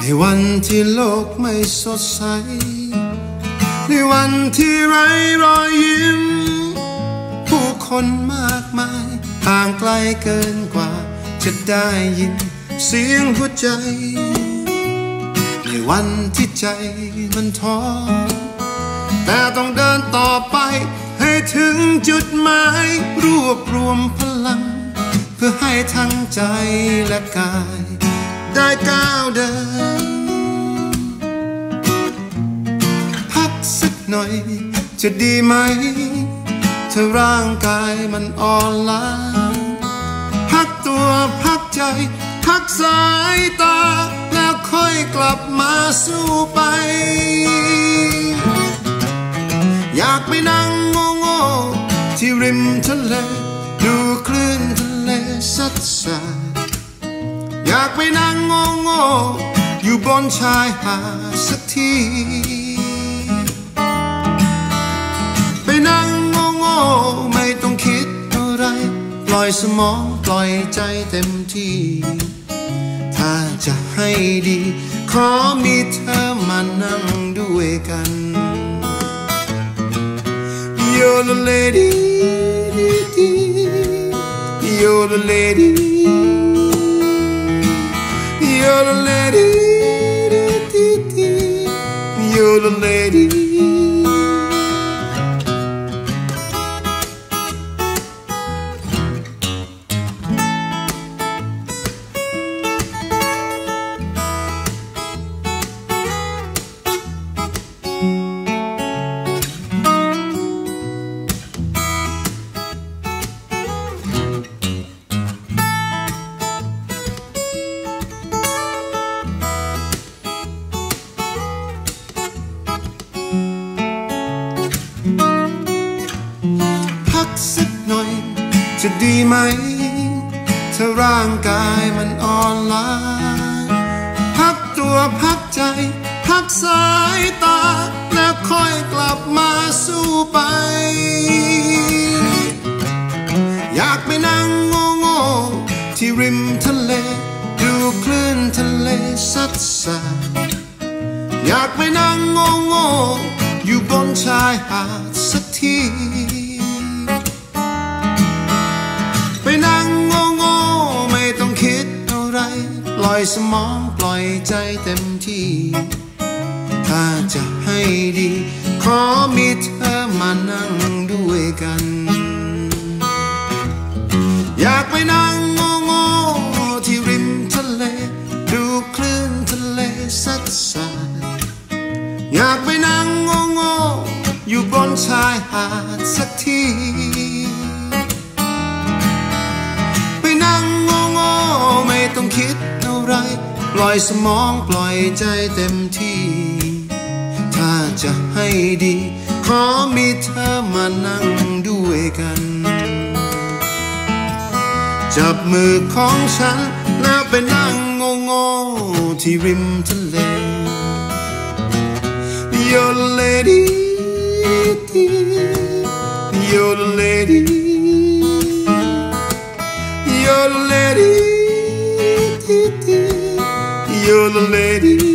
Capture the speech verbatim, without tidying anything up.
วันที่โลกไม่สดใสในวันที่ไร้รอยยิ้มผู้คนมากมายห่างไกลเกินกว่าจะได้ยินเสียงหัวใจในวันที่ใจมันท้อแต่ต้องเดินต่อไปให้ถึงจุดหมายรวบรวมพลังเพื่อให้ทั้งใจและกายได้ก้าวเดินพักสักหน่อยจะดีไหมถ้าร่างกายมันอ่อนล้าพักตัวพักใจพักสายตาแล้วค่อยกลับมาสู้ไปอยากไปนั่งโง่ๆที่ริมทะเลดูคลื่นทะเลซัดสายอยากไปนั่งโง่ๆอยู่บนชายหาดสักทีไปนั่งโง่ๆไม่ต้องคิดอะไรปล่อยสมองปล่อยใจเต็มที่ถ้าจะให้ดีขอมีเธอมานั่งด้วยกัน You're the lady You're the lady You're the lady You're the ladyสักหน่อยจะดีไหมถ้าร่างกายมันอ่อนล้าพักตัวพักใจพักสายตาแล้วค่อยกลับมาสู้ไปอยากไปนั่งโง่ๆที่ริมทะเลดูคลื่นทะเลซัดสายอยากไปนั่งโง่ๆอยู่บนชายหาดสักทีไปนั่งโง่ๆไม่ต้องคิดอะไรปล่อยสมองปล่อยใจเต็มที่ถ้าจะให้ดีขอมีเธอมานั่งด้วยกันอยากไปนั่งโง่ๆที่ริมทะเลดูคลื่นทะเลซัดสายอยากไปนั่งโง่ๆอยู่บนชายหาดสักทีไม่ต้องคิดอะไรปล่อยสมองปล่อยใจเต็มที่ถ้าจะให้ดีขอมีเธอมานั่งด้วยกันจับมือของฉันแล้วไปนั่งโง่ๆที่ริมทะเล You're the lady You're the lady You're the lady You're the lady